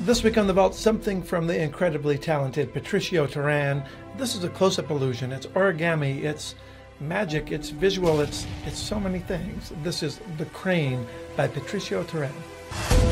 This week on The Vault, something from the incredibly talented Patricio Turan. This is a close-up illusion. It's origami, it's magic, it's visual, it's so many things. This is The Crane by Patricio Turan.